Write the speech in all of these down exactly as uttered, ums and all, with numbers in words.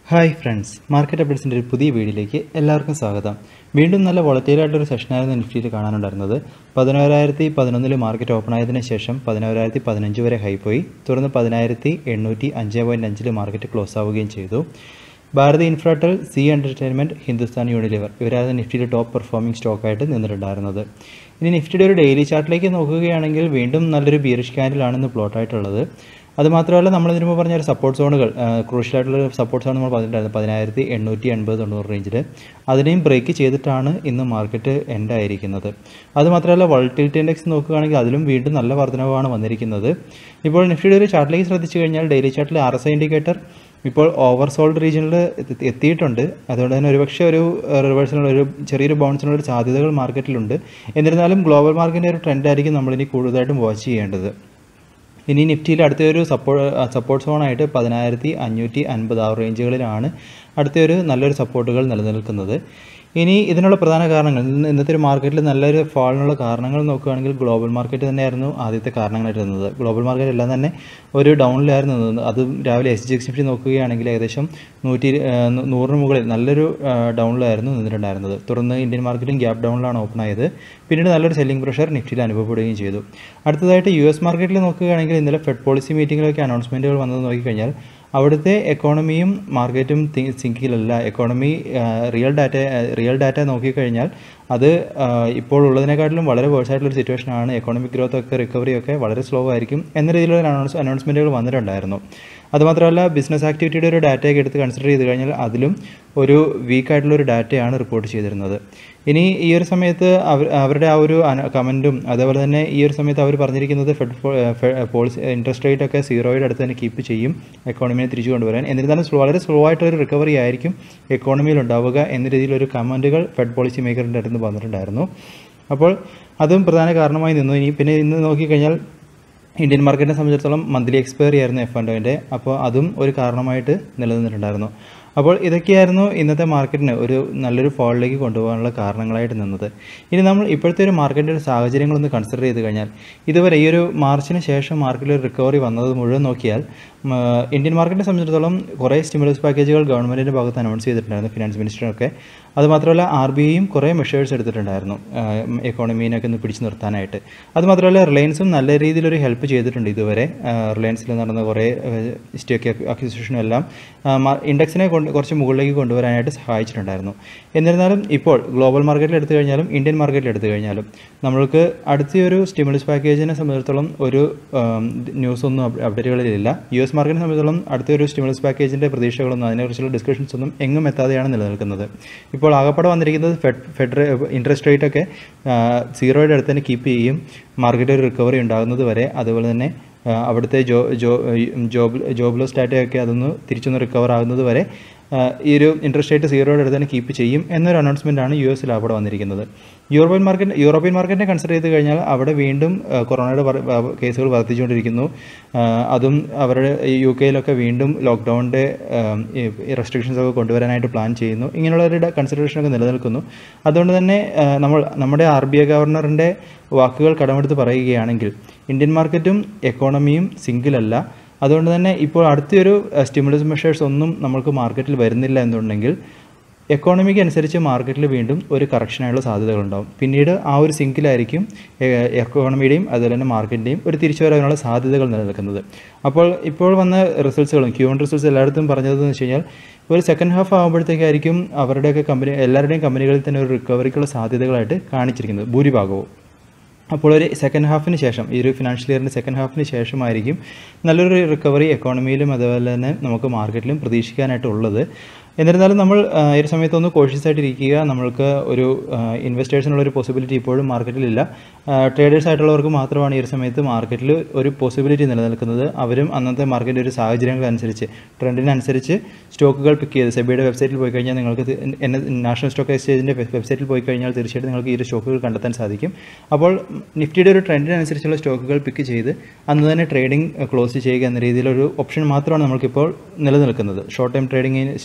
Hi friends, market അപ്ഡേറ്റ്സിൻ്റെ ഒരു പുതിയ വീഡിയോയിലേക്ക് എല്ലാവർക്കും സ്വാഗതം. വീണ്ടും നല്ല വോളറ്റൈലായിട്ടൊരു സെഷനായിരുന്നു നിഫ്റ്റിയിൽ കാണാനുണ്ടായിരുന്നത്. പതിനോരായിരത്തി പതിനൊന്നിൽ മാർക്കറ്റ് ഓപ്പൺ ആയതിനു ശേഷം പതിനോരായിരത്തി പതിനഞ്ച് വരെ ഹൈ പോയി, തുടർന്ന് പതിനായിരത്തി എണ്ണൂറ്റി അഞ്ച് പോയിൻറ്റ് അഞ്ചിൽ മാർക്കറ്റ് ക്ലോസ് ആവുകയും ചെയ്തു. Bharti Infratel, Zee entertainment, Hindustan Unilever ഇവരായിരുന്നു നിഫ്റ്റിയിൽ ടോപ്പ് പെർഫോമിംഗ് സ്റ്റോക്കായിട്ട് നിന്നിട്ടുണ്ടായിരുന്നത്. ഇനി നിഫ്റ്റിയുടെ ഒരു ഡെയിലി ചാർട്ടിലേക്ക് നോക്കുകയാണെങ്കിൽ വീണ്ടും നല്ലൊരു ബീറിഷ് ക്യാൻഡിലാണ് പ്ലോട്ടായിട്ടുള്ളത്. അതുമാത്രമല്ല, നമ്മൾ ഇതിനു മുമ്പ് പറഞ്ഞ ഒരു സപ്പോർട്ട് സോണുകൾ, ക്രൂഷ്യലായിട്ടുള്ള സപ്പോർട്ട് സോൺ നമ്മൾ പറഞ്ഞിട്ടുണ്ടായിരുന്നു പതിനായിരത്തി എണ്ണൂറ്റി എൺപത് തൊണ്ണൂറ് റേഞ്ചിൽ. അതിനെയും ബ്രേക്ക് ചെയ്തിട്ടാണ് ഇന്ന് മാർക്കറ്റ് എൻഡ് ആയിരിക്കുന്നത്. അതുമാത്രമല്ല, വോളറ്റിലിറ്റി ഇൻഡെക്സ് നോക്കുകയാണെങ്കിൽ അതിലും വീണ്ടും നല്ല വർധനവാണ് വന്നിരിക്കുന്നത്. ഇപ്പോൾ നിഫ്റ്റിയുടെ ഒരു ചാർട്ടിലേക്ക് ശ്രദ്ധിച്ചു കഴിഞ്ഞാൽ ഡെയിലി ചാർട്ടിൽ ആർ എസ് ഐ ഇൻഡിക്കേറ്റർ ഇപ്പോൾ ഓവർ സോൾഡ് റീജിയനിൽ എത്തിയിട്ടുണ്ട്. അതുകൊണ്ട് തന്നെ ഒരുപക്ഷെ ഒരു റിവേഴ്സിനുള്ള ഒരു ചെറിയൊരു ബൗൺസിനുള്ള ഒരു സാധ്യതകൾ മാർക്കറ്റിലുണ്ട്. എന്നിരുന്നാലും ഗ്ലോബൽ മാർക്കറ്റിൻ്റെ ഒരു ട്രെൻഡായിരിക്കും നമ്മളിനി കൂടുതലായിട്ടും വാച്ച് ചെയ്യേണ്ടത്. ഇനി നിഫ്റ്റിയിൽ അടുത്തൊരു സപ്പോർട്ട് സപ്പോർട്ട് സോണായിട്ട് പതിനായിരത്തി അഞ്ഞൂറ്റി അൻപത് ആ റേഞ്ചുകളിലാണ് അടുത്തൊരു നല്ലൊരു സപ്പോർട്ടുകൾ നിലനിൽക്കുന്നത്. ഇനി ഇതിനുള്ള പ്രധാന കാരണങ്ങൾ, ഇന്നത്തെ ഒരു മാർക്കറ്റിൽ നല്ലൊരു ഫാളിനുള്ള കാരണങ്ങൾ നോക്കുകയാണെങ്കിൽ ഗ്ലോബൽ മാർക്കറ്റ് തന്നെയായിരുന്നു ആദ്യത്തെ കാരണങ്ങളായിട്ട് നിന്നത്. ഗ്ലോബൽ മാർക്കറ്റ് എല്ലാം തന്നെ ഒരു ഡൗണിലായിരുന്നു നിന്നത്. അത് രാവിലെ എസ് ജി എക്സ് നിഫ്റ്റി നോക്കുകയാണെങ്കിൽ ഏകദേശം നൂറ്റി നൂറിന് മുകളിൽ നല്ലൊരു ഡൗണിലായിരുന്നു നിന്നിട്ടുണ്ടായിരുന്നത്. തുടർന്ന് ഇന്ത്യൻ മാർക്കറ്റും ഗ്യാപ്പ് ഡൗണിലാണ് ഓപ്പൺ ആയത്. പിന്നീട് നല്ലൊരു സെല്ലിംഗ് പ്രഷർ നിഫ്റ്റിയിൽ അനുഭവപ്പെടുകയും ചെയ്തു. അടുത്തതായിട്ട് യു എസ് മാർക്കറ്റിൽ നോക്കുകയാണെങ്കിൽ ഇന്നലെ ഫെഡ് പോളിസി മീറ്റിങ്ങിലൊക്കെ അനൗൺസ്മെൻറ്റുകൾ വന്നത് നോക്കിക്കഴിഞ്ഞാൽ അവിടുത്തെ എക്കോണമിയും മാർക്കറ്റും സിങ്കിലല്ല. Economy real data real data നോക്കിക്കഴിഞ്ഞാൽ അത് ഇപ്പോൾ ഉള്ളതിനെക്കാട്ടിലും വളരെ വേഴ്സായിട്ടുള്ളൊരു സിറ്റുവേഷനാണ്. എക്കോണമിക് ഗ്രോത്ത് ഒക്കെ റിക്കവറി ഒക്കെ വളരെ സ്ലോ ആയിരിക്കും എന്ന രീതിയിലുള്ള അനൗൺസ് അനൗൺസ്മെൻറ്റുകൾ വന്നിട്ടുണ്ടായിരുന്നു. അതുമാത്രമല്ല, ബിസിനസ് ആക്ടിവിറ്റിയുടെ ഒരു ഡാറ്റയൊക്കെ എടുത്ത് കൺസിഡർ ചെയ്ത് കഴിഞ്ഞാൽ അതിലും ഒരു വീക്കായിട്ടുള്ളൊരു ഡാറ്റയാണ് റിപ്പോർട്ട് ചെയ്തിരുന്നത്. ഇനി ഈ ഒരു സമയത്ത് അവർ അവരുടെ ആ ഒരു കമൻറ്റും അതേപോലെ തന്നെ ഈ ഒരു സമയത്ത് അവർ പറഞ്ഞിരിക്കുന്നത് ഫെഡ് പോളിസി ഇൻട്രസ്റ്റ് റേറ്റ് ഒക്കെ സീറോയുടെ അടുത്ത് തന്നെ കീപ്പ് ചെയ്യും എക്കോണമിയെ തിരിച്ചു കൊണ്ടുവരാൻ. എന്നിരുന്നാലും സ്ലോ വളരെ സ്ലോ ആയിട്ടൊരു റിക്കവറി ആയിരിക്കും എക്കോണമിയിൽ ഉണ്ടാവുക എന്ന രീതിയിലൊരു കമൻറ്റുകൾ ഫെഡ് പോളിസി മേക്കറിൻ്റെ അടുത്ത് വന്നിട്ടുണ്ടായിരുന്നു. അപ്പോൾ അതും പ്രധാന കാരണമായി നിന്നു. ഇനി പിന്നെ ഇന്ന് നോക്കിക്കഴിഞ്ഞാൽ ഇന്ത്യൻ മാർക്കറ്റിനെ സംബന്ധിച്ചിടത്തോളം മന്ത്ലി എക്സ്പയറി ആയിരുന്നു എഫ് ആൻഡ് ഒൻ്റെ. അപ്പോൾ അതും ഒരു കാരണമായിട്ട് നിലനിന്നിട്ടുണ്ടായിരുന്നു. അപ്പോൾ ഇതൊക്കെയായിരുന്നു ഇന്നത്തെ മാർക്കറ്റിന് ഒരു നല്ലൊരു ഫോളിലേക്ക് കൊണ്ടുപോകാനുള്ള കാരണങ്ങളായിട്ട് നിന്നത്. ഇനി നമ്മൾ ഇപ്പോഴത്തെ ഒരു മാർക്കറ്റിൻ്റെ ഒരു സാഹചര്യങ്ങളൊന്ന് കൺസിഡർ ചെയ്ത് കഴിഞ്ഞാൽ ഇതുവരെ ഈ ഒരു മാർച്ചിന് ശേഷം മാർക്കറ്റിൽ ഒരു റിക്കവറി വന്നത് മുഴുവൻ നോക്കിയാൽ ഇന്ത്യൻ മാർക്കറ്റിനെ സംബന്ധിച്ചിടത്തോളം കുറേ സ്റ്റിമുലസ് പാക്കേജുകൾ ഗവൺമെൻറ്റിൻ്റെ ഭാഗത്ത് അനൗൺസ് ചെയ്തിട്ടുണ്ടായിരുന്നു, ഫിനാൻസ് മിനിസ്റ്ററൊക്കെ. അതുമാത്രമല്ല, ആർ ബി ഐയും കുറേ മെഷേഴ്സ് എടുത്തിട്ടുണ്ടായിരുന്നു എക്കോണമീനൊക്കെ ഒന്ന് പിടിച്ചു നിർത്താനായിട്ട്. അതുമാത്രമല്ല, റിലയൻസും നല്ല രീതിയിലൊരു ഹെൽപ്പ് ചെയ്തിട്ടുണ്ട് ഇതുവരെ. റിലയൻസിൽ നടന്ന കുറേ സ്റ്റേക്ക് അക്വിസിഷനും എല്ലാം ഇൻഡെക്സിനെ കൊണ്ട് കുറച്ച് മുകളിലേക്ക് കൊണ്ടുവരാനായിട്ട് സഹായിച്ചിട്ടുണ്ടായിരുന്നു. എന്നിരുന്നാലും ഇപ്പോൾ ഗ്ലോബൽ മാർക്കറ്റിൽ എടുത്തു കഴിഞ്ഞാലും ഇന്ത്യൻ മാർക്കറ്റിൽ എടുത്തു കഴിഞ്ഞാലും നമ്മൾക്ക് അടുത്തൊരു സ്റ്റിമുലസ് പാക്കേജിനെ സംബന്ധിച്ചിടത്തോളം ഒരു ന്യൂസൊന്നും അപ്ഡേറ്റുകളിലില്ല. യു എസ് മാർക്കറ്റിനെ സംബന്ധിച്ചിടത്തോളം അടുത്തൊരു സ്റ്റിമുലസ് പാക്കേജിൻ്റെ പ്രതീക്ഷകളൊന്നും അതിനെക്കുറിച്ചുള്ള ഡിസ്കഷൻസ് ഒന്നും എങ്ങും എത്താതെയാണ് നിലനിൽക്കുന്നത്. ഇപ്പോൾ ആകപ്പാടെ വന്നിരിക്കുന്നത് ഫെഡ് ഫെഡ് ഇൻട്രസ്റ്റ് റേറ്റ് ഒക്കെ സീറോയുടെ അടുത്ത് തന്നെ കീപ്പ് ചെയ്യും മാർക്കറ്റ് ഒരു റിക്കവറി ഉണ്ടാകുന്നത് വരെ. അതുപോലെ തന്നെ അവിടുത്തെ ജോ ജോ ജോബ് ജോബ്ലെസ് ഡാറ്റയൊക്കെ അതൊന്ന് തിരിച്ചൊന്ന് റിക്കവർ ആകുന്നത് വരെ ഈ ഒരു ഇൻട്രസ്റ്റ് റേറ്റ് സീറോയുടെ അടുത്ത് തന്നെ കീപ്പ് ചെയ്യും എന്നൊരു അനൗൺസ്മെൻറ്റാണ് യു എസിൽ അവിടെ വന്നിരിക്കുന്നത്. യൂറോപ്യൻ മാർക്കറ്റ് യൂറോപ്യൻ മാർക്കറ്റിനെ കൺസിഡർ ചെയ്ത് കഴിഞ്ഞാൽ അവിടെ വീണ്ടും കൊറോണയുടെ കേസുകൾ വർദ്ധിച്ചുകൊണ്ടിരിക്കുന്നു. അതും അവരുടെ യു കെയിലൊക്കെ വീണ്ടും ലോക്ക്ഡൗണിൻ്റെ റെസ്ട്രിക്ഷൻസ് ഒക്കെ കൊണ്ടുവരാനായിട്ട് പ്ലാൻ ചെയ്യുന്നു. ഇങ്ങനെയുള്ളൊരു കൺസിഡറേഷനൊക്കെ നിലനിൽക്കുന്നു. അതുകൊണ്ട് തന്നെ നമ്മൾ നമ്മുടെ ആർ ബി ഐ ഗവർണറിൻ്റെ വാക്കുകൾ കടമെടുത്ത് പറയുകയാണെങ്കിൽ ഇന്ത്യൻ മാർക്കറ്റും എക്കോണമിയും സിങ്കിലല്ല. അതുകൊണ്ട് തന്നെ ഇപ്പോൾ അടുത്തൊരു സ്റ്റിമുലസ് മെഷേഴ്സ് ഒന്നും നമ്മൾക്ക് മാർക്കറ്റിൽ വരുന്നില്ല എന്നുണ്ടെങ്കിൽ എക്കോണമിക്ക് അനുസരിച്ച് മാർക്കറ്റിൽ വീണ്ടും ഒരു കറക്ഷനായുള്ള സാധ്യതകളുണ്ടാകും. പിന്നീട് ആ ഒരു സിങ്കിലായിരിക്കും എക്കോണമിയുടെയും അതുപോലെ തന്നെ മാർക്കറ്റിൻ്റെയും ഒരു തിരിച്ചു വരാനുള്ള സാധ്യതകൾ നിലനിൽക്കുന്നത്. അപ്പോൾ ഇപ്പോൾ വന്ന റിസൾട്ട്സുകളും ക്യൂ വൺ റിസൾട്ട്സ് എല്ലായിടത്തും പറഞ്ഞതെന്ന് വെച്ച് കഴിഞ്ഞാൽ ഒരു സെക്കൻഡ് ഹാഫ് ആകുമ്പോഴത്തേക്കായിരിക്കും അവരുടെയൊക്കെ കമ്പനി എല്ലാവരുടെയും കമ്പനികളിൽ തന്നെ ഒരു റിക്കവറിക്കുള്ള സാധ്യതകളായിട്ട് കാണിച്ചിരിക്കുന്നത് ഭൂരിഭാഗവും. അപ്പോൾ ഒരു സെക്കൻഡ് ഹാഫിന് ശേഷം ഈ ഒരു ഫിനാൻഷ്യൽ ഇയറിൻ്റെ സെക്കൻഡ് ഹാഫിന് ശേഷമായിരിക്കും നല്ലൊരു റിക്കവറി എക്കോണമിയിലും അതുപോലെ തന്നെ നമുക്ക് മാർക്കറ്റിലും പ്രതീക്ഷിക്കാനായിട്ടുള്ളത്. എന്നിരുന്നാലും നമ്മൾ ഈ ഒരു സമയത്തൊന്ന് കോഷ്യസ് ആയിട്ടിരിക്കുക. നമ്മൾക്ക് ഒരു ഇൻവെസ്റ്റേഴ്സിനുള്ളൊരു പോസിബിലിറ്റി ഇപ്പോഴും മാർക്കറ്റിലില്ല. ട്രേഡേഴ്സ് ആയിട്ടുള്ളവർക്ക് മാത്രമാണ് ഈ ഒരു സമയത്ത് മാർക്കറ്റിൽ ഒരു പോസിബിലിറ്റി നിലനിൽക്കുന്നത്. അവരും അന്നത്തെ മാർക്കറ്റിൻ്റെ ഒരു സാഹചര്യങ്ങളനുസരിച്ച് ട്രെൻഡിനനുസരിച്ച് സ്റ്റോക്കുകൾ പിക്ക് ചെയ്ത് സെബിയുടെ വെബ്സൈറ്റിൽ പോയി കഴിഞ്ഞാൽ നിങ്ങൾക്ക് നാഷണൽ സ്റ്റോക്ക് എക്സ്ചേഞ്ചിൻ്റെ വെബ്സൈറ്റിൽ പോയി കഴിഞ്ഞാൽ തീർച്ചയായിട്ടും നിങ്ങൾക്ക് ഈ ഒരു സ്റ്റോക്കുകൾ കണ്ടെത്താൻ സാധിക്കും. അപ്പോൾ നിഫ്റ്റിയുടെ ഒരു ട്രെൻഡിനനുസരിച്ചുള്ള സ്റ്റോക്കുകൾ പിക്ക് ചെയ്ത് അന്ന് തന്നെ ട്രേഡിംഗ് ക്ലോസ് ചെയ്യുക എന്ന രീതിയിലൊരു ഓപ്ഷൻ മാത്രമാണ് നമ്മൾക്കിപ്പോൾ നിലനിൽക്കുന്നത്. Short time trading swing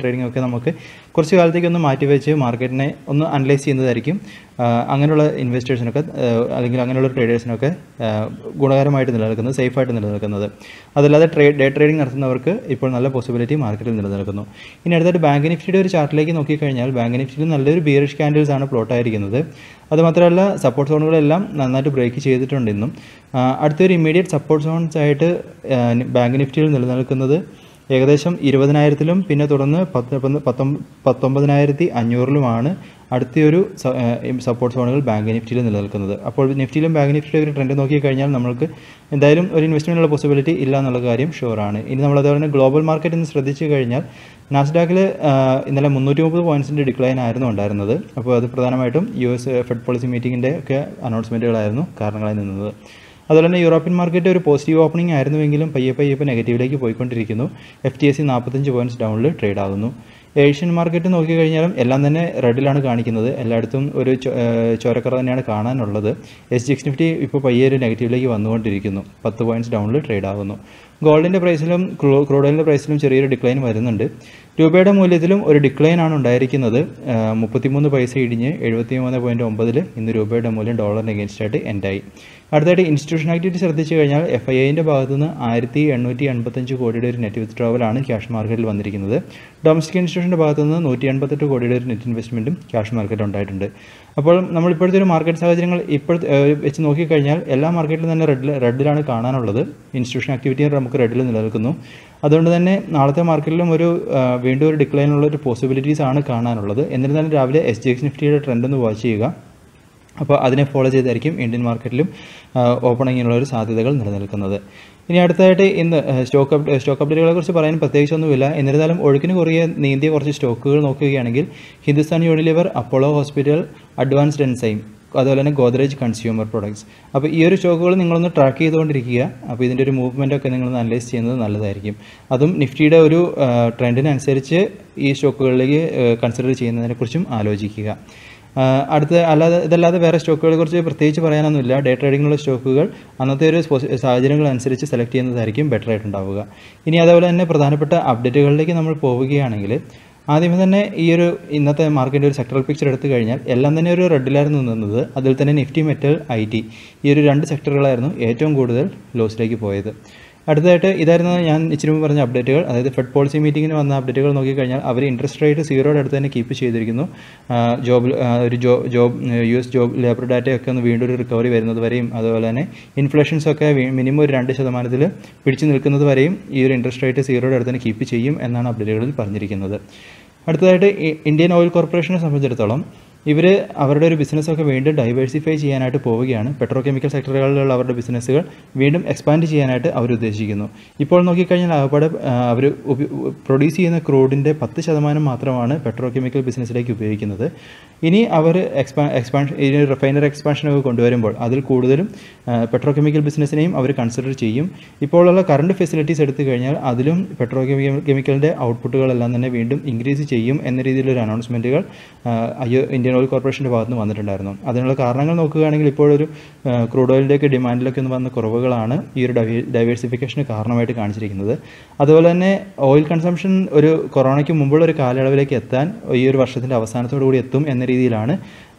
trading ഒക്കെ നമുക്ക് കുറച്ച് കാലത്തേക്ക് ഒന്ന് മാറ്റിവെച്ച് മാർക്കറ്റിനെ ഒന്ന് അനലൈസ് ചെയ്യുന്നതായിരിക്കും അങ്ങനെയുള്ള ഇൻവെസ്റ്റേഴ്സിനൊക്കെ അല്ലെങ്കിൽ അങ്ങനെയുള്ള ട്രേഡേഴ്സിനൊക്കെ ഗുണകരമായിട്ട് നിലനിൽക്കുന്നത്, സേഫായിട്ട് നിലനിൽക്കുന്നത്. അതല്ലാതെ ട്രേഡ് ഡേ ട്രേഡിംഗ് നടത്തുന്നവർക്ക് ഇപ്പോൾ നല്ല പോസിബിലിറ്റി മാർക്കറ്റിൽ നിലനിൽക്കുന്നു. ഇനി അടുത്തായിട്ട് ബാങ്ക് നിഫ്റ്റിയുടെ ഒരു ചാർട്ടിലേക്ക് നോക്കിക്കഴിഞ്ഞാൽ ബാങ്ക് നിഫ്റ്റിയിൽ നല്ലൊരു ബിയറിഷ് ക്യാൻഡിൽസ് ആണ് പ്ലോട്ടായിരിക്കുന്നത്. അതുമാത്രമല്ല സപ്പോർട്ട് സോണുകളെല്ലാം നന്നായിട്ട് ബ്രേക്ക് ചെയ്തിട്ടുണ്ട് ഇന്നും. അടുത്തൊരു ഇമ്മീഡിയറ്റ് സപ്പോർട്ട് സോൺസ് ആയിട്ട് ബാങ്ക് നിഫ്റ്റിയിൽ നിലനിൽക്കുന്നത് ഏകദേശം ഇരുപതിനായിരത്തിലും പിന്നെ തുടർന്ന് പത്ത് പത്തൊമ്പ പത്തൊമ്പതിനായിരത്തി അഞ്ഞൂറിലുമാണ് അടുത്തൊരു സപ്പോർട്ട് സോണുകൾ ബാങ്ക് നിഫ്റ്റിയിൽ നിലനിൽക്കുന്നത്. അപ്പോൾ നിഫ്റ്റിയിലും ബാങ്ക് നിഫ്റ്റിയിലും ഒരു ട്രെൻഡ് നോക്കിക്കഴിഞ്ഞാൽ നമ്മൾക്ക് എന്തായാലും ഒരു ഇൻവെസ്റ്റ്മെൻറ്റിനുള്ള പോസിബിലിറ്റി ഇല്ല എന്നുള്ള കാര്യം ഷുവറാണ്. ഇനി നമ്മൾ അതുപോലെ തന്നെ ഗ്ലോബൽ മാർക്കറ്റ് എന്ന് ശ്രദ്ധിച്ചു കഴിഞ്ഞാൽ നാസ്ഡാക്കിൽ ഇന്നലെ മുന്നൂറ്റി മുപ്പത് പോയിൻറ്റ്സിൻ്റെ ഡിക്ലൈൻ ആയിരുന്നു ഉണ്ടായിരുന്നത്. അപ്പോൾ അത് പ്രധാനമായിട്ടും യു എസ് ഫെഡ് പോളിസി മീറ്റിങ്ങിൻ്റെ ഒക്കെ അനൗൺസ്മെൻറ്റുകളായിരുന്നു കാരണങ്ങളായി നിന്നത്. അതുപോലെ തന്നെ യൂറോപ്യൻ മാർക്കറ്റ് ഒരു പോസിറ്റീവ് ഓപ്പണിംഗ് ആയിരുന്നുവെങ്കിലും പയ്യെ പയ്യെ ഇപ്പോൾ നെഗറ്റീവിലേക്ക് പോയിക്കൊണ്ടിരിക്കുന്നു. എഫ് ടി എസ് സി നാൽപ്പത്തഞ്ച് പോയിൻറ്റ്സ് ഡൗണിൽ ട്രേഡ് ആകുന്നു. ഏഷ്യൻ മാർക്കറ്റ് നോക്കിക്കഴിഞ്ഞാലും എല്ലാം തന്നെ റെഡിലാണ് കാണിക്കുന്നത്. എല്ലായിടത്തും ഒരു ചോരക്കറ തന്നെയാണ് കാണാനുള്ളത്. എസ് ജി എക്സ് നിഫ്റ്റി ഇപ്പോൾ പയ്യെ ഒരു നെഗറ്റീവിലേക്ക് വന്നുകൊണ്ടിരിക്കുന്നു. പത്ത് പോയിൻറ്റ്സ് ഡൗണിൽ ട്രേഡ് ആകുന്നു. ഗോൾഡിൻ്റെ പ്രൈസിലും ക്രൂഡ് ഓയിലിൻ്റെ പ്രൈസിലും ചെറിയൊരു ഡിക്ലൈൻ വരുന്നുണ്ട്. രൂപയുടെ മൂല്യത്തിലും ഒരു ഡിക്ലൈൻ ആണ് ഉണ്ടായിരിക്കുന്നത്. മുപ്പത്തിമൂന്ന് പൈസ ഇടിഞ്ഞ് എഴുപത്തി മൂന്ന് പോയിൻറ്റ് ഒമ്പതിൽ ഇന്ന് രൂപയുടെ മൂല്യം ഡോളറിന് അഗേൻസ്റ്റായിട്ട് എൻഡായി. അടുത്തായിട്ട് ഇൻസ്റ്റിറ്റ്യൂഷൻ ആക്ടിവിറ്റി ശ്രദ്ധിച്ചു കഴിഞ്ഞാൽ എഫ് ഐ ഐൻ്റെ ഭാഗത്തു നിന്ന് ആയിരത്തി എണ്ണൂറ്റി എൺപത്തഞ്ച് കോടിയുടെ ഒരു നെറ്റ് വിത്ഡ്രോവലാണ് ക്യാഷ് മാർക്കറ്റിൽ വന്നിരിക്കുന്നത്. ഡൊമസ്റ്റിക് ഇൻസ്റ്റിറ്റ്യൂഷൻ്റെ ഭാഗത്തു നിന്ന് നൂറ്റി എൺപത്തെട്ട് കോടിയുടെ ഒരു നെറ്റ് ഇൻവെസ്റ്റ്മെൻറ്റും ക്യാഷ് മാർക്കറ്റിൽ ഉണ്ടായിട്ടുണ്ട്. അപ്പോൾ നമ്മൾ ഇപ്പോഴത്തെ ഒരു മാർക്കറ്റ് സാഹചര്യങ്ങൾ ഇപ്പോൾ വെച്ച് നോക്കിക്കഴിഞ്ഞാൽ എല്ലാ മാർക്കറ്റിലും തന്നെ റെഡിൽ റെഡിലാണ് കാണാനുള്ളത്. ഇൻസ്റ്റിറ്റ്യൂഷൻ ആക്ടിവിറ്റി നമുക്ക് റെഡിൽ നിലനിൽക്കുന്നു. അതുകൊണ്ട് തന്നെ നാളത്തെ മാർക്കറ്റിലും ഒരു വീണ്ടും ഒരു ഡിക്ലൈനുള്ള ഒരു പോസിബിലിറ്റീസ് ആണ് കാണാനുള്ളത്. എന്നിരുന്നാലും രാവിലെ എസ് ജി എക്സ് നിഫ്റ്റിയുടെ ട്രെൻഡ് ഒന്ന് വാച്ച് ചെയ്യുക. അപ്പോൾ അതിനെ ഫോളോ ചെയ്തായിരിക്കും ഇന്ത്യൻ മാർക്കറ്റിലും ഓപ്പണിങ്ങിനുള്ള ഒരു സാധ്യതകൾ നിലനിൽക്കുന്നത്. ഇനി അടുത്തായിട്ട് ഇന്ന് സ്റ്റോക്ക് അപ് സ്റ്റോക്ക് അപ്ഡേറ്റുകളെ കുറിച്ച് പറയാൻ പ്രത്യേകിച്ചൊന്നുമില്ല. എന്നിരുന്നാലും ഒഴുക്കിന് കുറേ നീന്തിയ കുറച്ച് സ്റ്റോക്കുകൾ നോക്കുകയാണെങ്കിൽ Hindustan Unilever, Apollo hospital, advanced enzyme, അതുപോലെ തന്നെ ഗോദ്രേജ് കൺസ്യൂമർ പ്രൊഡക്ട്സ്. അപ്പോൾ ഈ ഒരു സ്റ്റോക്കുകൾ നിങ്ങളൊന്ന് ട്രാക്ക് ചെയ്തുകൊണ്ടിരിക്കുക. അപ്പോൾ ഇതിൻ്റെ ഒരു മൂവ്മെൻറ്റൊക്കെ നിങ്ങളൊന്ന് അനലൈസ് ചെയ്യുന്നത് നല്ലതായിരിക്കും. അതും നിഫ്റ്റിയുടെ ഒരു ട്രെൻഡിനനുസരിച്ച് ഈ സ്റ്റോക്കുകളിലേക്ക് കൺസിഡർ ചെയ്യുന്നതിനെക്കുറിച്ചും ആലോചിക്കുക. അടുത്ത അല്ലാതെ ഇതല്ലാതെ വേറെ സ്റ്റോക്കുകളെ കുറിച്ച് പ്രത്യേകിച്ച് പറയാനൊന്നുമില്ല. ഡേ ട്രേഡിങ്ങിനുള്ള സ്റ്റോക്കുകൾ അന്നത്തെ ഒരു സാഹചര്യങ്ങളനുസരിച്ച് സെലക്ട് ചെയ്യുന്നതായിരിക്കും ബെറ്റർ ആയിട്ടുണ്ടാവുക. ഇനി അതേപോലെ തന്നെ പ്രധാനപ്പെട്ട അപ്ഡേറ്റുകളിലേക്ക് നമ്മൾ പോവുകയാണെങ്കിൽ ആദ്യമേ തന്നെ ഈ ഒരു ഇന്നത്തെ മാർക്കറ്റിൻ്റെ ഒരു സെക്ടറൽ പിക്ചർ എടുത്തു കഴിഞ്ഞാൽ എല്ലാം തന്നെ ഒരു റെഡിലായിരുന്നു നിന്നത്. അതിൽ തന്നെ നിഫ്റ്റി, മെറ്റൽ, ഐ ടി ഈ ഒരു രണ്ട് സെക്ടറുകളായിരുന്നു ഏറ്റവും കൂടുതൽ ലോസിലേക്ക് പോയത്. അടുത്തതായിട്ട് ഇതായിരുന്നു ഞാൻ ഇച്ചിരി മുമ്പ് പറഞ്ഞ അപ്ഡേറ്റുകൾ. അതായത് ഫെഡ് പോളിസി മീറ്റിങ്ങിന് വന്ന അപ്ഡേറ്റുകൾ നോക്കിക്കഴിഞ്ഞാൽ അവർ ഇൻട്രസ്റ്റ് റേറ്റ് സീറോയുടെ അടുത്ത് തന്നെ കീപ്പ് ചെയ്തിരിക്കുന്നു. ജോബ് ഒരു ജോ job U S job labour ഡാറ്റയൊക്കെ ഒന്ന് വീണ്ടും ഒരു റിക്കവറി വരുന്നത് വരെയും അതുപോലെ തന്നെ ഇൻഫ്ലേഷൻസൊക്കെ മിനിമം ഒരു രണ്ട് ശതമാനത്തിൽ പിടിച്ചു നിൽക്കുന്നത് വരെയും ഈ ഒരു ഇൻട്രസ്റ്റ് റേറ്റ് സീറോയുടെ അടുത്ത് തന്നെ കീപ്പ് ചെയ്യും എന്നാണ് അപ്ഡേറ്റുകളിൽ പറഞ്ഞിരിക്കുന്നത്. അടുത്തതായിട്ട് ഇന്ത്യൻ ഓയിൽ കോർപ്പറേഷനെ സംബന്ധിച്ചിടത്തോളം ഇവർ അവരുടെ ഒരു ബിസിനസ്സൊക്കെ വീണ്ടും ഡൈവേഴ്സിഫൈ ചെയ്യാനായിട്ട് പോവുകയാണ്. പെട്രോ കെമിക്കൽ സെക്ടറുകളിലുള്ള അവരുടെ ബിസിനസ്സുകൾ വീണ്ടും എക്സ്പാൻഡ് ചെയ്യാനായിട്ട് അവർ ഉദ്ദേശിക്കുന്നു. ഇപ്പോൾ നോക്കിക്കഴിഞ്ഞാൽ അവിടെ അവർ പ്രൊഡ്യൂസ് ചെയ്യുന്ന ക്രൂഡിൻ്റെ പത്ത് ശതമാനം മാത്രമാണ് പെട്രോ കെമിക്കൽ ബിസിനസ്സിലേക്ക് ഉപയോഗിക്കുന്നത്. ഇനി അവർ എക്സ്പാ എക്സ്പാൻഷൻ ഈ റിഫൈനറി എക്സ്പാൻഷനൊക്കെ കൊണ്ടുവരുമ്പോൾ അതിൽ കൂടുതലും പെട്രോ കെമിക്കൽ ബിസിനസ്സിനെയും അവർ കൺസിഡർ ചെയ്യും. ഇപ്പോഴുള്ള കറണ്ട് ഫെസിലിറ്റീസ് എടുത്തു കഴിഞ്ഞാൽ അതിലും പെട്രോ കെമിക്കലിൻ്റെ ഔട്ട്പുട്ടുകളെല്ലാം തന്നെ വീണ്ടും ഇൻക്രീസ് ചെയ്യും എന്ന രീതിയിലൊരു അനൗൺസ്മെൻറ്റുകൾ അയ്യോ ഇന്ത്യൻ ഓയിൽ കോർപ്പറേഷൻ്റെ ഭാഗത്ത് നിന്ന് വന്നിട്ടുണ്ടായിരുന്നു. അതിനുള്ള കാരണങ്ങൾ നോക്കുകയാണെങ്കിൽ ഇപ്പോഴൊരു ക്രൂഡ് ഓയിലിൻ്റെയൊക്കെ ഡിമാൻഡിലൊക്കെ ഒന്ന് വന്ന കുറവുകളാണ് ഈ ഒരു ഡൈവേ ഡൈവേഴ്സിഫിക്കേഷന് കാരണമായിട്ട് കാണിച്ചിരിക്കുന്നത്. അതുപോലെ തന്നെ ഓയിൽ കൺസംഷൻ ഒരു കൊറോണയ്ക്ക് മുമ്പുള്ള ഒരു കാലയളവിലേക്ക് എത്താൻ ഈ ഒരു വർഷത്തിൻ്റെ അവസാനത്തോടു കൂടി എത്തും എന്ന രീതിയിലാണ്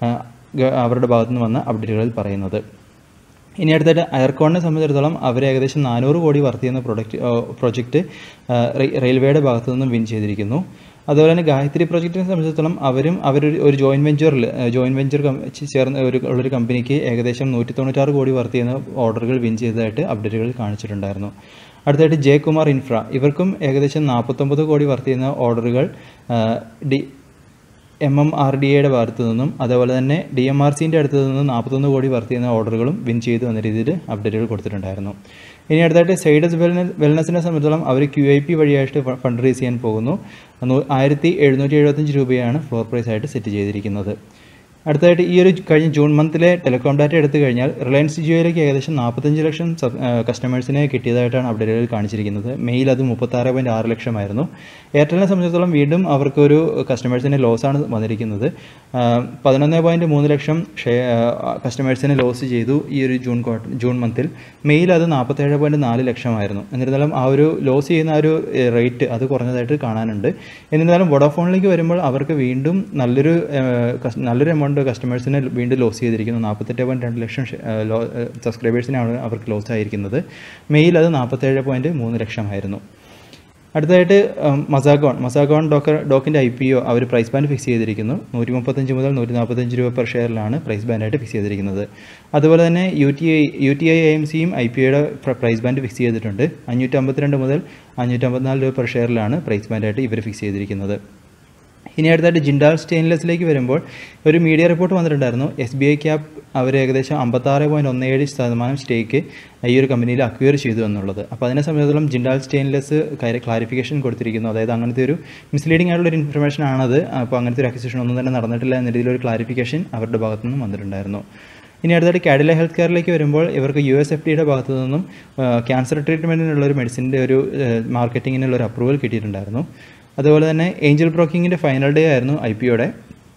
അവരുടെ ഭാഗത്തു നിന്ന് വന്ന അപ്ഡേറ്റുകളിൽ പറയുന്നത്. ഇനി അടുത്തായിട്ട് എയർകോണിനെ സംബന്ധിച്ചിടത്തോളം അവർ ഏകദേശം നാനൂറ് കോടി വർത്ത് ചെയ്യുന്ന പ്രൊഡക്റ്റ് പ്രൊജക്റ്റ് റെയിൽവേയുടെ ഭാഗത്തു നിന്നും വിൻ ചെയ്തിരിക്കുന്നു. അതുപോലെ തന്നെ ഗായത്രി പ്രൊജക്റ്റിനെ സംബന്ധിച്ചിടത്തോളം അവരും അവരൊരു ഒരു ജോയിൻറ്റ് വെഞ്ചറിൽ ജോയിൻറ്റ് വെഞ്ചർ ചേർന്ന് ഒരു ഉള്ളൊരു കമ്പനിക്ക് ഏകദേശം നൂറ്റി തൊണ്ണൂറ്റാറ് കോടി വർത്ത് ചെയ്യുന്ന ഓർഡറുകൾ വിൻ ചെയ്തതായിട്ട് അപ്ഡേറ്റുകളിൽ കാണിച്ചിട്ടുണ്ടായിരുന്നു. അടുത്തായിട്ട് ജയകുമാർ ഇൻഫ്ര ഇവർക്കും ഏകദേശം നാൽപ്പത്തൊമ്പത് കോടി വർത്ത് ചെയ്യുന്ന ഓർഡറുകൾ D M M R D എയുടെ ഭാഗത്തു നിന്നും അതുപോലെ തന്നെ ഡി എം ആർ സിൻ്റെ അടുത്ത് നിന്നും നാൽപ്പത്തൊന്ന് കോടി വർത്ത് ചെയ്യുന്ന ഓർഡറുകളും വിൻ ചെയ്തു എന്ന രീതിയിൽ അപ്ഡേറ്റുകൾ കൊടുത്തിട്ടുണ്ടായിരുന്നു. ഇനി അടുത്തായിട്ട് സൈഡസ് വെൽനസ് വെൽനസിനെ സംബന്ധിച്ചിടത്തോളം അവർ ക്യു ഐ പി വഴിയായിട്ട് ഫണ്ട് റേസ് ചെയ്യാൻ പോകുന്നു. ആയിരത്തി എഴുന്നൂറ്റി എഴുപത്തഞ്ച് രൂപയാണ് ഫ്ലോർ പ്രൈസ് ആയിട്ട് സെറ്റ് ചെയ്തിരിക്കുന്നത്. അടുത്തതായിട്ട് ഈ ഒരു കഴിഞ്ഞ ജൂൺ മന്തിലെ ടെലികോം ഡാറ്റ എടുത്തു കഴിഞ്ഞാൽ റിലയൻസ് ജിയോയിലേക്ക് ഏകദേശം നാൽപ്പത്തഞ്ച് ലക്ഷം സബ് കസ്റ്റമേഴ്സിനെ കിട്ടിയതായിട്ടാണ് അപ്ഡേറ്റുകളിൽ കാണിച്ചിരിക്കുന്നത്. മെയിൽ അത് മുപ്പത്താറ് പോയിൻറ്റ് ആറ് ലക്ഷമായിരുന്നു. എയർടെലിനെ സംബന്ധിച്ചിടത്തോളം വീണ്ടും അവർക്കൊരു കസ്റ്റമേഴ്സിൻ്റെ ലോസാണ് വന്നിരിക്കുന്നത്. പതിനൊന്ന് പോയിൻറ്റ് മൂന്ന് ലക്ഷം കസ്റ്റമേഴ്സിനെ ലോസ് ചെയ്തു ഈ ഒരു ജൂൺ ക്വാർട്ടർ ജൂൺ മന്തിൽ. മെയിൽ അത് നാൽപ്പത്തേഴ് പോയിൻറ്റ് നാല് ലക്ഷമായിരുന്നു. എന്നിരുന്നാലും ആ ഒരു ലോസ് ചെയ്യുന്ന ആ ഒരു റേറ്റ് അത് കുറഞ്ഞതായിട്ട് കാണാനുണ്ട്. എന്നിരുന്നാലും വോഡാഫോണിലേക്ക് വരുമ്പോൾ അവർക്ക് വീണ്ടും നല്ലൊരു നല്ലൊരു എമൗണ്ട് കസ്റ്റമേഴ്സിനെ വീണ്ടും ലോസ് ചെയ്തിരിക്കുന്നു. നാൽപ്പത്തെട്ട് പോയിൻറ്റ് രണ്ട് ലക്ഷം ലോ സബ്സ്ക്രൈബേഴ്സിനാണ് അവർക്ക് ലോസ് ആയിരിക്കുന്നത്. മെയിൽ അത് നാൽപ്പത്തേഴ് പോയിൻറ്റ് മൂന്ന് ലക്ഷമായിരുന്നു. അടുത്തതായിട്ട് മസാഗോൺ മസാഗോൺ ഡോക്കർ ഡോക്കിൻ്റെ ഐ പി ഒ അവർ പ്രൈസ് ബാൻഡ് ഫിക്സ് ചെയ്തിരിക്കുന്നു. നൂറ്റി മുപ്പത്തഞ്ച് മുതൽ നൂറ്റി നാൽപ്പത്തഞ്ച് രൂപ പെർ ഷെയറിലാണ് പ്രൈസ് ബാൻഡായിട്ട് ഫിക്സ് ചെയ്തിരിക്കുന്നത്. അതുപോലെ തന്നെ U T I U T I M സിയും ഐ പി ഒയുടെ പ്രൈസ് ബാൻഡ് ഫിക്സ് ചെയ്തിട്ടുണ്ട്. അഞ്ഞൂറ്റി അമ്പത്തിരണ്ട് മുതൽ അഞ്ഞൂറ്റമ്പത്തിനാല് രൂപ പെർ ഷെയറിലാണ് പ്രൈസ് ബാൻഡായിട്ട് ഇവർ ഫിക്സ് ചെയ്തിരിക്കുന്നത്. ഇനി അടുത്തായിട്ട് ജിൻഡാൽ സ്റ്റെയിൻലെസ്സിലേക്ക് വരുമ്പോൾ ഒരു മീഡിയ റിപ്പോർട്ട് വന്നിട്ടുണ്ടായിരുന്നു. എസ് ബി ഐ ക്യാപ് അവർ ഏകദേശം അമ്പത്താറ് പോയിൻറ്റ് ഒന്ന് ഏഴ് ശതമാനം സ്റ്റേക്ക് ഈ ഒരു കമ്പനിയിൽ അക്വയർ ചെയ്തു എന്നുള്ളത്. അപ്പോൾ അതിനെ സംബന്ധിച്ചിടത്തോളം ജിൻഡാൽ സ്റ്റെയിൻലെസ് കാര്യം ക്ലാരിഫിക്കേഷൻ കൊടുത്തിരിക്കുന്നു. അതായത് അങ്ങനത്തെ ഒരു മിസ്ലീഡിംഗ് ആയിട്ടുള്ളൊരു ഇൻഫർമേഷൻ ആണത്. അപ്പോൾ അങ്ങനത്തെ ഒരു അക്വിസിഷൻ ഒന്നും തന്നെ നടന്നിട്ടില്ല എന്ന രീതിയിലൊരു ക്ലാരിഫിക്കേഷൻ അവരുടെ ഭാഗത്തു നിന്നും വന്നിട്ടുണ്ടായിരുന്നു. ഇനി അടുത്തായിട്ട് കാഡില ഹെൽത്ത് കെയറിലേക്ക് വരുമ്പോൾ ഇവർക്ക് യു എസ് എഫ് ഡിയുടെ ഭാഗത്തു നിന്നും ക്യാൻസർ ട്രീറ്റ്മെൻറ്റിനുള്ളൊരു മെഡിസിൻ്റെ ഒരു മാർക്കറ്റിങ്ങിനുള്ളൊരു അപ്രൂവൽ കിട്ടിയിട്ടുണ്ടായിരുന്നു. അതുപോലെ തന്നെ ഏഞ്ചൽ ബ്രോക്കിങ്ങിൻ്റെ ഫൈനൽ ഡേ ആയിരുന്നു ഐ പി ഒയുടെ.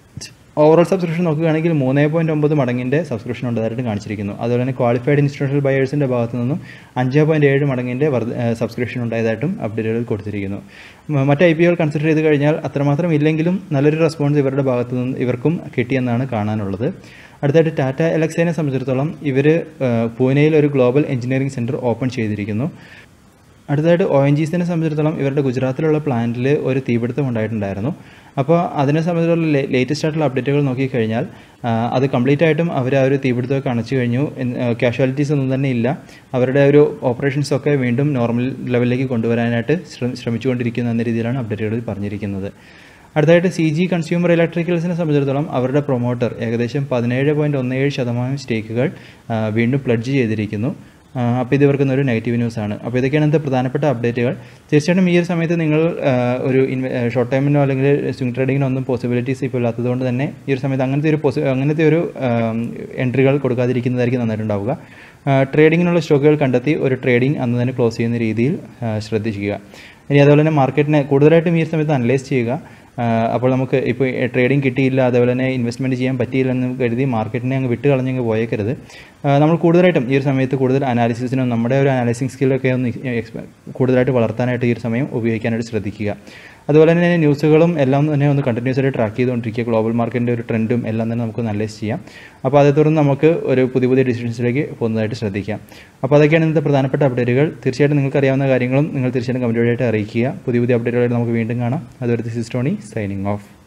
ഓവറോൾ സബ്സ്ക്രിപ്ഷൻ നോക്കുകയാണെങ്കിൽ മൂന്ന് പോയിൻറ്റ് ഒമ്പത് മടങ്ങിൻ്റെ സബ്സ്ക്രിപ്ഷൻ ഉണ്ടായിട്ട് കാണിച്ചിരിക്കുന്നു. അതുപോലെ തന്നെ ക്വാളിഫൈഡ് ഇൻസ്റ്റിറ്റ്യൂഷണൽ ബയേഴ്സിൻ്റെ ഭാഗത്തു നിന്നും അഞ്ച് പോയിൻറ്റ് ഏഴ് മടങ്ങിൻ്റെ സബ്സ്ക്രിപ്ഷൻ ഉണ്ടായതായിട്ടും അപ്ഡേറ്റുകൾ കൊടുത്തിരിക്കുന്നു. മറ്റ് ഐ പി ഒകൾ കൺസിഡർ ചെയ്ത് കഴിഞ്ഞാൽ അത്രമാത്രം ഇല്ലെങ്കിലും നല്ലൊരു റെസ്പോൺസ് ഇവരുടെ ഭാഗത്തു നിന്ന് ഇവർക്കും കിട്ടിയെന്നാണ് കാണാനുള്ളത്. അടുത്തായിട്ട് ടാറ്റ എലക്സയെ സംബന്ധിച്ചിടത്തോളം ഇവർ പൂനെയിൽ ഒരു ഗ്ലോബൽ എഞ്ചിനീയറിംഗ് സെൻറ്റർ ഓപ്പൺ ചെയ്തിരിക്കുന്നു. അടുത്തതായിട്ട് ഒ എൻ ജി സിനെ സംബന്ധിച്ചിടത്തോളം ഇവരുടെ ഗുജറാത്തിലുള്ള പ്ലാന്റിൽ ഒരു തീപിടുത്തം ഉണ്ടായിട്ടുണ്ടായിരുന്നു. അപ്പോൾ അതിനെ സംബന്ധിച്ചുള്ള ലേറ്റസ്റ്റ് ആയിട്ടുള്ള അപ്ഡേറ്റുകൾ നോക്കിക്കഴിഞ്ഞാൽ അത് കംപ്ലീറ്റ് ആയിട്ടും അവർ ആ ഒരു തീപിടുത്തമൊക്കെ അണച്ചു കഴിഞ്ഞു. കാഷ്വാലിറ്റീസ് ഒന്നും തന്നെ ഇല്ല. അവരുടെ ഒരു ഓപ്പറേഷൻസൊക്കെ വീണ്ടും നോർമൽ ലെവലിലേക്ക് കൊണ്ടുവരാനായിട്ട് ശ്രമിച്ചുകൊണ്ടിരിക്കുന്നു എന്ന രീതിയിലാണ് അപ്ഡേറ്റുകളിൽ പറഞ്ഞിരിക്കുന്നത്. അടുത്തായിട്ട് സി ജി കൺസ്യൂമർ ഇലക്ട്രിക്കൽസിനെ സംബന്ധിച്ചിടത്തോളം അവരുടെ പ്രൊമോട്ടർ ഏകദേശം പതിനേഴ് പോയിൻറ്റ് ഒന്ന് ഏഴ് ശതമാനം സ്റ്റേക്കുകൾ വീണ്ടും പ്ലഡ്ജ് ചെയ്തിരിക്കുന്നു. അപ്പോൾ ഇത് ഇവർക്ക് ഒരു നെഗറ്റീവ് ന്യൂസാണ്. അപ്പോൾ ഇതൊക്കെയാണ് ഇന്നത്തെ പ്രധാനപ്പെട്ട അപ്ഡേറ്റുകൾ. തീർച്ചയായിട്ടും ഈ ഒരു സമയത്ത് നിങ്ങൾ ഒരു ഷോർട്ട് ടൈമിനോ അല്ലെങ്കിൽ സ്വിംഗ് ട്രേഡിങ്ങിനോ ഒന്നും പോസിബിലിറ്റീസ് ഇപ്പോൾ ഇല്ലാത്തതുകൊണ്ട് തന്നെ ഈ ഒരു സമയത്ത് അങ്ങനത്തെ ഒരു പോസി അങ്ങനത്തെ ഒരു എൻട്രികൾ കൊടുക്കാതിരിക്കുന്നതായിരിക്കും നന്നായിട്ടുണ്ടാവുക. ട്രേഡിങ്ങിനുള്ള സ്റ്റോക്കുകൾ കണ്ടെത്തി ഒരു ട്രേഡിംഗ് അന്ന് തന്നെ ക്ലോസ് ചെയ്യുന്ന രീതിയിൽ ശ്രദ്ധിക്കുക. ഇനി അതുപോലെ തന്നെ മാർക്കറ്റിനെ കൂടുതലായിട്ടും ഈ ഒരു സമയത്ത് അനലൈസ് ചെയ്യുക. അപ്പോൾ നമുക്ക് ഇപ്പോൾ ട്രേഡിംഗ് കിട്ടിയില്ല, അതേപോലെ തന്നെ ഇൻവെസ്റ്റ്മെൻറ്റ് ചെയ്യാൻ പറ്റിയില്ലെന്ന് കരുതി മാർക്കറ്റിനെ അങ്ങ് വിട്ട് കളഞ്ഞങ്ങ് പോയേക്കരുത്. നമ്മൾ കൂടുതലായിട്ടും ഈ ഒരു സമയത്ത് കൂടുതൽ അനാലിസിസിനും നമ്മുടെ ഒരു അനാലിസിങ് സ്കില്ലൊക്കെ ഒന്ന് കൂടുതലായിട്ട് വളർത്താനായിട്ട് ഈ ഒരു സമയം ഉപയോഗിക്കാനായിട്ട് ശ്രദ്ധിക്കുക. അതുപോലെ തന്നെ ന്യൂസുകളും എല്ലാം തന്നെ ഒന്ന് കണ്ടിന്യൂസ് ആയിട്ട് ട്രാക്ക് ചെയ്തുകൊണ്ടിരിക്കുക. ഗ്ലോബൽ മാർക്കറ്റിൻ്റെ ഒരു ട്രെൻഡും എല്ലാം തന്നെ നമുക്ക് അനലൈസ് ചെയ്യാം. അപ്പോൾ അതേ തുടർന്ന് നമുക്ക് ഒരു പുതിയ പുതിയ ഡിസിഷൻസിലേക്ക് പോകുന്നതായിട്ട് ശ്രദ്ധിക്കാം. അപ്പോൾ അതൊക്കെയാണ് ഇന്നത്തെ പ്രധാനപ്പെട്ട അപ്ഡേറ്റുകൾ. തീർച്ചയായിട്ടും നിങ്ങൾക്ക് അറിയാവുന്ന കാര്യങ്ങളും നിങ്ങൾ തീർച്ചയായിട്ടും കമൻറ്റ് വഴിയായിട്ട് അറിയിക്കുക. പുതിയ പുതിയ അപ്ഡേറ്റുകളായിട്ട് നമുക്ക് വീണ്ടും കാണാം. അതുവരെ this is Tony signing of.